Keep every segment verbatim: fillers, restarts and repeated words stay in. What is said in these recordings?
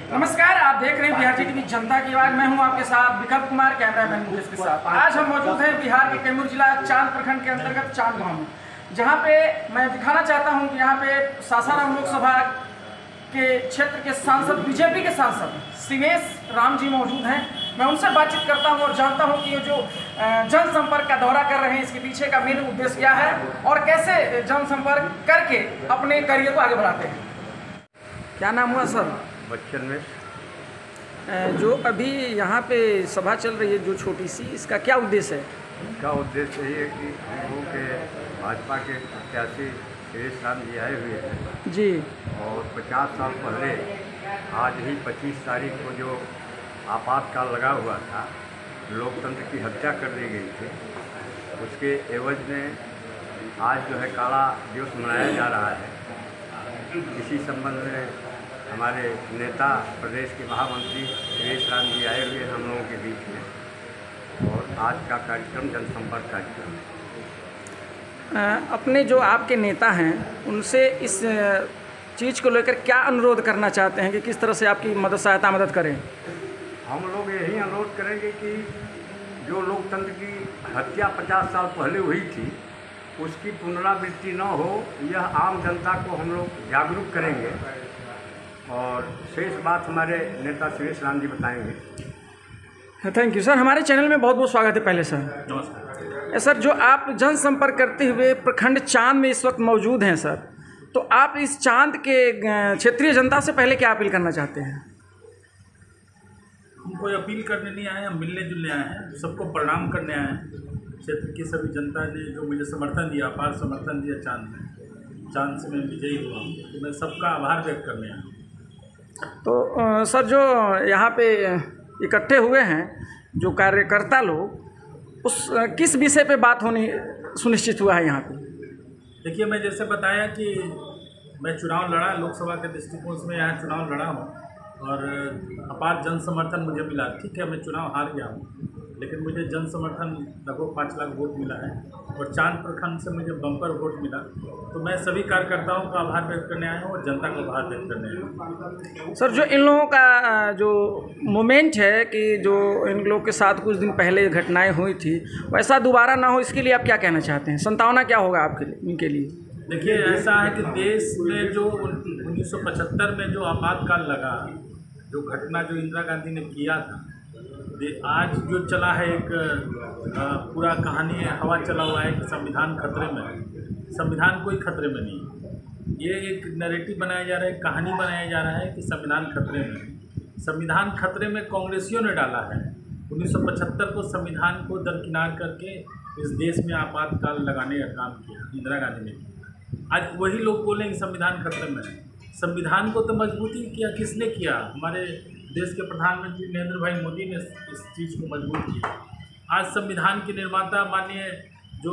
नमस्कार, आप देख रहे हैं बिहार टीवी जनता की आवाज। मैं हूं आपके साथ विकल्प कुमार, कैमरामैन मुकेश के साथ। आज हम मौजूद हैं बिहार के कैमूर जिला चांद प्रखंड के अंतर्गत चांद गांव में, जहां पे मैं दिखाना चाहता हूं कि यहां पे सासाराम लोकसभा के क्षेत्र के सांसद, बीजेपी के सांसद सिवेश राम जी मौजूद हैं। मैं उनसे बातचीत करता हूं और जानता हूं कि ये जो जनसंपर्क का दौरा कर रहे हैं, इसके पीछे का मेन उद्देश्य क्या है और कैसे जनसंपर्क करके अपने करियर को आगे बढ़ाते हैं। क्या नाम हुआ सर? बच्चन में जो अभी यहाँ पे सभा चल रही है जो छोटी सी, इसका क्या उद्देश्य है? इसका उद्देश्य यही है कि हम लोग के भाजपा के प्रत्याशी सिवेश राम जी आए हुए हैं जी, और पचास साल पहले आज ही पच्चीस तारीख को जो आपातकाल लगा हुआ था, लोकतंत्र की हत्या कर दी गई थी, उसके एवज में आज जो है काला दिवस मनाया जा रहा है। इसी संबंध में हमारे नेता, प्रदेश के महामंत्री सिवेश राम जी आए हुए हैं हम लोगों के बीच में, और आज का कार्यक्रम जनसंपर्क कार्यक्रम है। अपने जो आपके नेता हैं उनसे इस चीज़ को लेकर क्या अनुरोध करना चाहते हैं कि किस तरह से आपकी मदद सहायता मदद करें? हम लोग यही अनुरोध करेंगे कि जो लोकतंत्र की हत्या पचास साल पहले हुई थी, उसकी पुनरावृत्ति न हो, यह आम जनता को हम लोग जागरूक करेंगे, और शेष बात हमारे नेता सिवेश राम जी बताएंगे। थैंक यू सर, हमारे चैनल में बहुत बहुत स्वागत है। पहले सर नमस्कार सर, जो आप जनसंपर्क करते हुए प्रखंड चांद में इस वक्त मौजूद हैं सर, तो आप इस चांद के क्षेत्रीय जनता से पहले क्या अपील करना चाहते हैं? हम कोई अपील करने नहीं आए, हम मिलने जुलने आए हैं, सबको प्रणाम करने आए हैं। क्षेत्र की सभी जनता ने जो मुझे समर्थन दिया, अपार समर्थन दिया चांद में, चांद से मैं विजयी हुआ, तो मैं सबका आभार व्यक्त करने आया हूँ। तो आ, सर, जो यहाँ पे इकट्ठे हुए हैं जो कार्यकर्ता लोग, उस किस विषय पे बात होनी सुनिश्चित हुआ है यहाँ पे? देखिए, मैं जैसे बताया कि मैं चुनाव लड़ा, लोकसभा के दृष्टिकोण से मैं यहाँ चुनाव लड़ा हूँ और अपार जन समर्थन मुझे मिला। ठीक है, मैं चुनाव हार गया हूँ, लेकिन मुझे जन समर्थन लगभग पाँच लाख वोट मिला है और चांद प्रखंड से मुझे बम्पर वोट मिला। तो मैं सभी कार्यकर्ताओं का आभार व्यक्त करने आया हूँ और जनता का आभार व्यक्त करने आया हूँ। सर, जो इन लोगों का जो मोमेंट है कि जो इन लोगों के साथ कुछ दिन पहले घटनाएं हुई थी, वैसा दोबारा ना हो, इसके लिए आप क्या कहना चाहते हैं? संतावना क्या होगा आपके लिए, इनके लिए? देखिए, ऐसा है कि देश में जो उन्नीस सौ पचहत्तर में जो आपातकाल लगा, जो घटना जो इंदिरा गांधी ने किया था, आज जो चला है एक पूरा कहानी है, हवा चला हुआ है कि संविधान खतरे में है। संविधान कोई खतरे में नहीं है। ये एक नैरेटिव बनाया जा रहा है, कहानी बनाया जा रहा है कि संविधान खतरे में है। संविधान खतरे में कांग्रेसियों ने डाला है। उन्नीस सौ पचहत्तर को संविधान को दरकिनार करके इस देश में आपातकाल लगाने का काम किया इंदिरा गांधी ने किया। आज वही लोग बोले कि संविधान खतरे में है। संविधान को तो मजबूती किया किसने किया? हमारे देश के प्रधानमंत्री नरेंद्र भाई मोदी ने इस चीज़ को मजबूत किया। आज संविधान के निर्माता माननीय जो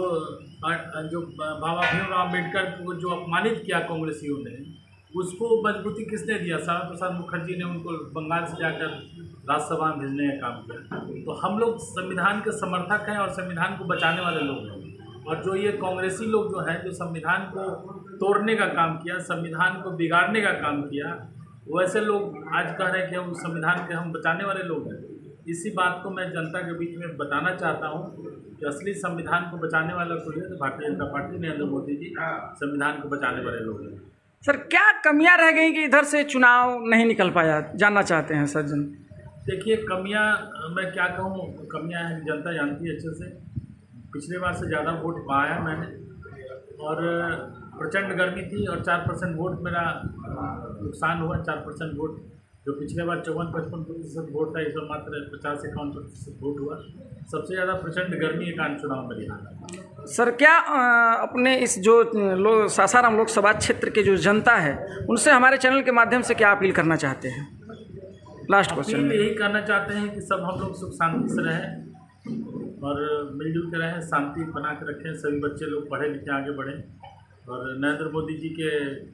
जो बाबा भीमराव अम्बेडकर को जो अपमानित किया कांग्रेसियों ने, उसको मजबूती किसने दिया? श्यामा प्रसाद मुखर्जी ने उनको बंगाल से जाकर राज्यसभा में भेजने का काम किया। तो हम लोग संविधान के समर्थक हैं और संविधान को बचाने वाले लोग हैं। और जो ये कांग्रेसी लोग जो हैं, जो संविधान को तोड़ने का काम किया, संविधान को बिगाड़ने का काम किया, वैसे लोग आज कह रहे हैं कि हम संविधान के हम बचाने वाले लोग हैं। इसी बात को मैं जनता के बीच में बताना चाहता हूँ कि असली संविधान को बचाने वाला कोई है तो भारतीय जनता पार्टी, नरेंद्र मोदी जी संविधान को बचाने वाले लोग हैं। सर, क्या कमियां रह गई कि इधर से चुनाव नहीं निकल पाया, जानना चाहते हैं सर जन? देखिए, कमियां मैं क्या कहूँ, कमियां हैं, जनता जानती है अच्छे से। पिछले बार से ज़्यादा वोट पाया मैंने, और प्रचंड गर्मी थी और चार परसेंट वोट मेरा नुकसान हुआ। चार परसेंट वोट जो पिछले बार चौवन पचपन प्रतिशत वोट था, इस बार मात्र पचास इक्यावन प्रतिशत वोट हुआ। सबसे ज़्यादा प्रचंड गर्मी के कारण चुनाव में रहा। सर, क्या आ, अपने इस जो लो सासाराम लोकसभा क्षेत्र के जो जनता है, उनसे हमारे चैनल के माध्यम से क्या अपील करना चाहते हैं? लास्ट क्वेश्चन यही करना चाहते हैं कि सब हम लोग सुख शांति से रहें और मिलजुल के रहें, शांति बना के रखें, सभी बच्चे लोग पढ़े लिखे आगे बढ़ें और नरेंद्र मोदी जी के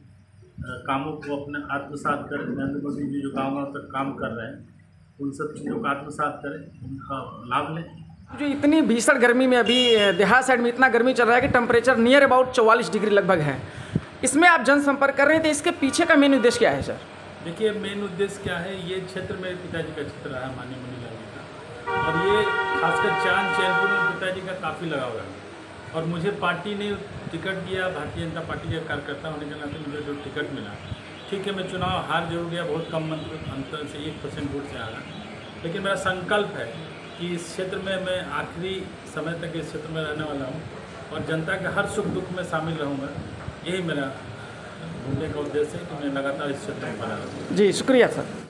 कामों को अपने आत्मसात करें। नरेंद्र मोदी जी जो गाँव गाँव तक काम कर रहे हैं, उन सब चीज़ों का आत्मसात करें, उनका लाभ लें। जो इतनी भीषण गर्मी में, अभी देहात साइड में इतना गर्मी चल रहा है कि टेम्परेचर नियर अबाउट चौवालीस डिग्री लगभग है, इसमें आप जनसंपर्क कर रहे थे, इसके पीछे का मेन उद्देश्य क्या है सर? देखिए, मेन उद्देश्य क्या है, ये क्षेत्र मेरे पिताजी का क्षेत्र रहा है, माननीय मुनीलाल जी का, और ये खासकर चांद चैनपुर में पिताजी का काफ़ी लगाव रहा। और मुझे पार्टी ने टिकट दिया, भारतीय जनता पार्टी का कार्यकर्ता होने के नाते मुझे जो टिकट मिला, ठीक है, मैं चुनाव हार जरूर गया, बहुत कम अंतर से, एक परसेंट वोट से हारा, लेकिन मेरा संकल्प है कि इस क्षेत्र में मैं आखिरी समय तक इस क्षेत्र में रहने वाला हूँ और जनता के हर सुख दुख में शामिल रहूँगा। यही मेरा घूमने का उद्देश्य है कि मैं लगातार इस क्षेत्र में बना रहूँ। जी शुक्रिया सर।